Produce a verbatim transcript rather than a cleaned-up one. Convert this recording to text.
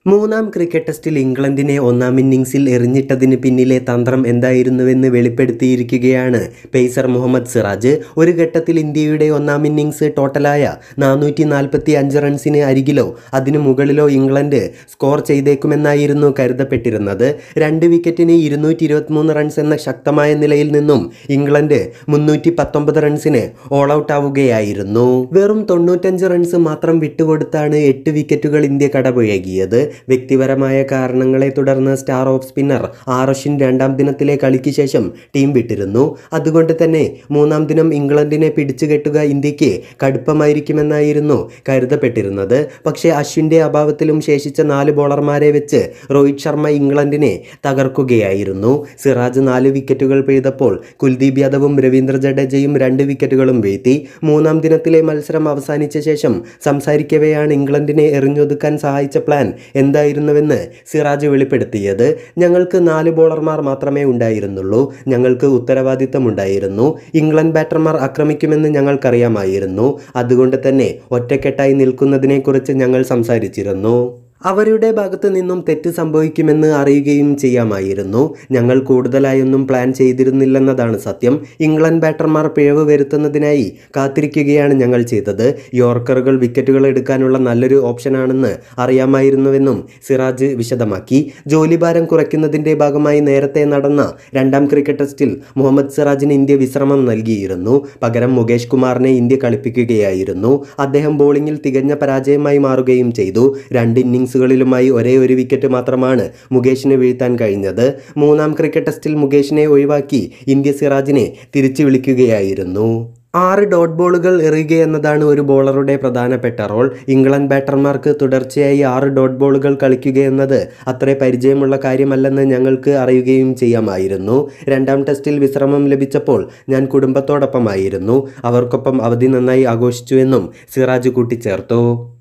മൂന്നാം ക്രിക്കറ്റ് ടെസ്റ്റിൽ ഇംഗ്ലണ്ടിനെ ഒന്നാം ഇന്നിംഗ്സിൽ എറിഞ്ഞിട്ടതിന് പിന്നിലെ തന്ത്രം എന്തായിരുന്നുവെന്ന് വെളിപ്പെടുത്തിയിരിക്കുകയാണ് പേസർ മുഹമ്മദ് സിറാജ്. ഒരു ഘട്ടത്തിൽ ഇന്ത്യയുടെ ഒന്നാം ഇന്നിംഗ്സ് ടോട്ടലായ നാനൂറ്റി നാൽപ്പത്തി അഞ്ച് റൺസിന് അരികിലോ അതിനു മുകളിലോ ഇംഗ്ലണ്ട് സ്കോർ ചെയ്തേക്കുമെന്നായിരുന്നു കരുതപ്പെട്ടിരുന്നത്. രണ്ട് വിക്കറ്റിന് ഇരുന്നൂറ്റി ഇരുപത്തിമൂന്ന് റൺസ് എന്ന ശക്തമായ നിലയിൽ നിന്നും ഇംഗ്ലണ്ട് മുന്നൂറ്റി പത്തൊമ്പത് റൺസിന് ഓൾ ഔട്ട് ആവുകയായിരുന്നു. വെറും തൊണ്ണൂറ്റഞ്ച് റൺസ് മാത്രം വിട്ടുകൊടുത്താണ് എട്ട് വിക്കറ്റുകൾ ഇന്ത്യ കടപുഴകിയത്. വ്യക്തിപരമായ കാരണങ്ങളെ തുടർന്ന് star off spinner R Ashwin രണ്ടാം ദിനത്തിലെ കളിക്ക് ശേഷം ടീം വിട്ടിരുന്നു. അതുകൊണ്ട് തന്നെ മൂന്നാം ദിനം ഇംഗ്ലണ്ടിനെ പിടിച്ചുകെട്ടുക ഇന്ത്യക്ക് കടുപ്പമായിരിക്കുമെന്നായിരുന്നു കരുതപ്പെട്ടിരുന്നത്. പക്ഷേ അശ്വിൻ്റെ അഭാവത്തിലും ശേഷിച്ച നാല് ബോളർമാരെ വെച്ച് രോഹിത് ശർമ്മ ഇംഗ്ലണ്ടിനെ തകർക്കുകയായിരുന്നു. സിറാജ് നാല് വിക്കറ്റുകൾ പിഴുതപ്പോൾ കുൽദീപ് യാദവും രവീന്ദ്ര ജഡേജയും രണ്ട് വിക്കറ്റുകളും വീഴ്ത്തി. മൂന്നാം ദിനത്തിലെ മത്സരം അവസാനിച്ച ശേഷം സംസാരിക്കവെയാണ് ഇംഗ്ലണ്ടിനെ എറിഞ്ഞൊതുക്കാൻ സഹായിച്ച പ്ലാൻ എന്തായിരുന്നുവെന്ന് സിറാജ് വെളിപ്പെടുത്തിയത്. ഞങ്ങൾക്ക് നാല് ബോളർമാർ മാത്രമേ ഉണ്ടായിരുന്നുള്ളൂ. ഞങ്ങൾക്ക് ഉത്തരവാദിത്തമുണ്ടായിരുന്നു. ഇംഗ്ലണ്ട് ബാറ്റർമാർ ആക്രമിക്കുമെന്ന് ഞങ്ങൾക്കറിയാമായിരുന്നു. അതുകൊണ്ട് തന്നെ ഒറ്റക്കെട്ടായി നിൽക്കുന്നതിനെക്കുറിച്ച് ഞങ്ങൾ സംസാരിച്ചിരുന്നു. അവരുടെ ഭാഗത്ത് നിന്നും തെറ്റ് സംഭവിക്കുമെന്ന് അറിയുകയും ചെയ്യാമായിരുന്നു. ഞങ്ങൾ കൂടുതലായൊന്നും പ്ലാൻ ചെയ്തിരുന്നില്ലെന്നതാണ് സത്യം. ഇംഗ്ലണ്ട് ബാറ്റർമാർ പിഴവ് വരുത്തുന്നതിനായി കാത്തിരിക്കുകയാണ് ഞങ്ങൾ ചെയ്തത്. യോർക്കറുകൾ വിക്കറ്റുകൾ എടുക്കാനുള്ള നല്ലൊരു ഓപ്ഷനാണെന്ന് അറിയാമായിരുന്നുവെന്നും സിറാജ് വിശദമാക്കി. ജോലിഭാരം കുറയ്ക്കുന്നതിൻ്റെ ഭാഗമായി നേരത്തെ നടന്ന രണ്ടാം ക്രിക്കറ്റ് ടെസ്റ്റിൽ മുഹമ്മദ് സിറാജിന് ഇന്ത്യ വിശ്രമം നൽകിയിരുന്നു. പകരം മുകേഷ് കുമാറിനെ ഇന്ത്യ കളിപ്പിക്കുകയായിരുന്നു. അദ്ദേഹം ബോളിംഗിൽ തികഞ്ഞ പരാജയമായി മാറുകയും ചെയ്തു. രണ്ട് ഇന്നിംഗ്സ് ുകളിലുമായി ഒരേ ഒരു വിക്കറ്റ് മാത്രമാണ് മുകേഷിനെ വീഴ്ത്താൻ കഴിഞ്ഞത്. മൂന്നാം ക്രിക്കറ്റ് ടെസ്റ്റിൽ മുകേഷിനെ ഒഴിവാക്കി ഇന്ത്യ സിറാജിനെ തിരിച്ചു വിളിക്കുകയായിരുന്നു. ആറ് ഡോട്ട് ബോളുകൾ എറിയുകയെന്നതാണ് ഒരു ബോളറുടെ പ്രധാനപ്പെട്ട റോൾ. ഇംഗ്ലണ്ട് ബാറ്റർമാർക്ക് തുടർച്ചയായി ആറ് ഡോട്ട് ബോളുകൾ കളിക്കുകയെന്നത് അത്ര പരിചയമുള്ള കാര്യമല്ലെന്ന് ഞങ്ങൾക്ക് അറിയുകയും ചെയ്യാമായിരുന്നു. രണ്ടാം ടെസ്റ്റിൽ വിശ്രമം ലഭിച്ചപ്പോൾ ഞാൻ കുടുംബത്തോടൊപ്പമായിരുന്നു. അവർക്കൊപ്പം അവധി നന്നായി ആഘോഷിച്ചുവെന്നും സിറാജ് കൂട്ടിച്ചേർത്തു.